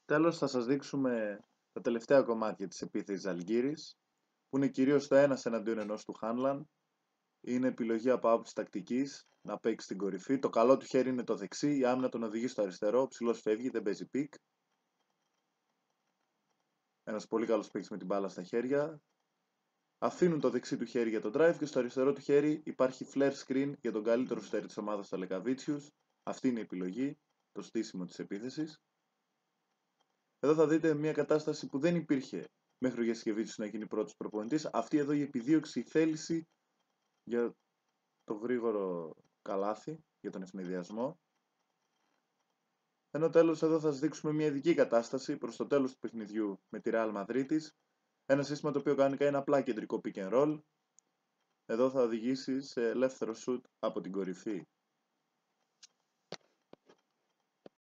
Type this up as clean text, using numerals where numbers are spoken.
Τέλος θα σας δείξουμε τα τελευταία κομμάτια της επίθεσης Ζαλγκίρις, που είναι κυρίως το ένας εναντίον ενός του Χάνλαν. Είναι επιλογή από άποψη τακτικής να παίξει στην κορυφή. Το καλό του χέρι είναι το δεξί, η άμυνα τον οδηγεί στο αριστερό, ο ψηλός φεύγει, δεν παίζει πικ. Ένας πολύ καλός παίκτης με την μπάλα στα χέρια. Αφήνουν το δεξί του χέρι για τον drive και στο αριστερό του χέρι υπάρχει flare screen για τον καλύτερο στέρι της ομάδας του Λεκαβίτσιους. Αυτή είναι η επιλογή, το στήσιμο της επίθεσης. Εδώ θα δείτε μια κατάσταση που δεν υπήρχε μέχρι ο Γιασκεβίτσιος να γίνει πρώτος προπονητής. Αυτή εδώ η επιδίωξη, η θέληση για το γρήγορο καλάθι, για τον ευνηδιασμό. Ενώ τέλος εδώ θα σας δείξουμε μια ειδική κατάσταση προς το τέλος του παιχνιδιού με τη Real Μαδρίτης. Ένα σύστημα το οποίο κανονικά είναι απλά κεντρικό pick and roll. Εδώ θα οδηγήσει σε ελεύθερο shoot από την κορυφή